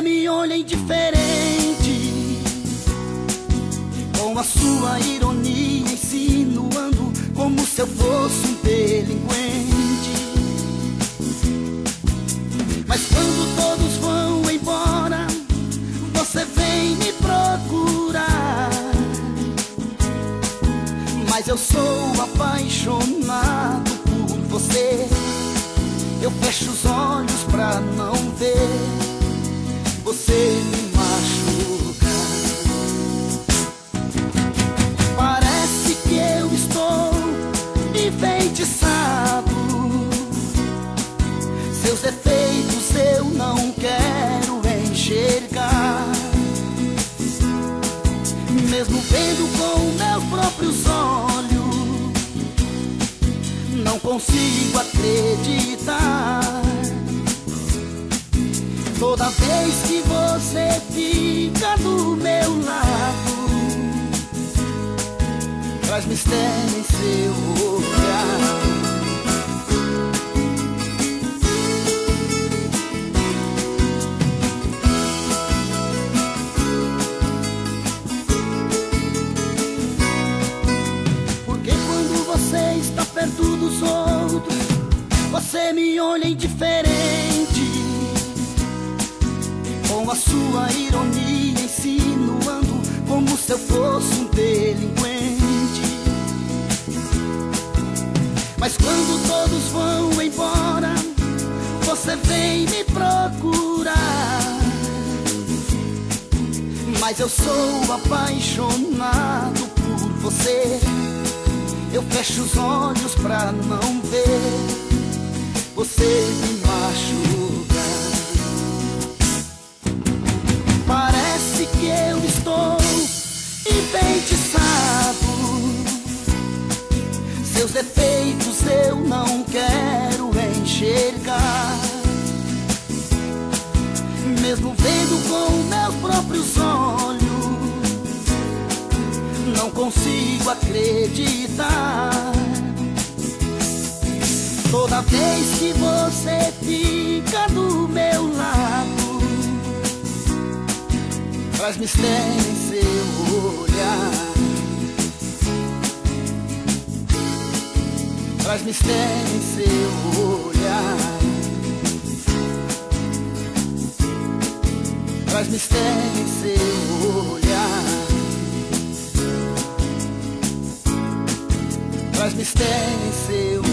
Você me olha indiferente, com a sua ironia insinuando como se eu fosse um delinquente. Mas quando todos vão embora, você vem me procurar. Mas eu sou apaixonado por você. Eu fecho os olhos pra não ver você me machucar. Parece que eu estou enfeitiçado. Seus defeitos eu não quero enxergar. Mesmo vendo com meus próprios olhos, não consigo acreditar. Toda vez que você fica do meu lado, traz mistério em seu olhar. Porque quando você está perto dos outros, você me olha indiferente, com a sua ironia insinuando como se eu fosse um delinquente. Mas quando todos vão embora, você vem me procurar. Mas eu sou apaixonado por você. Eu fecho os olhos pra não ver você me machucar. Parece que eu estou enfeitiçado. Seus defeitos eu não quero enxergar. Mesmo vendo com meus próprios olhos, não consigo acreditar. Toda vez que você fica do meu lado, traz mistério em seu olhar. Traz mistério em seu olhar. Traz mistério em seu olhar. Traz mistério em seu olhar.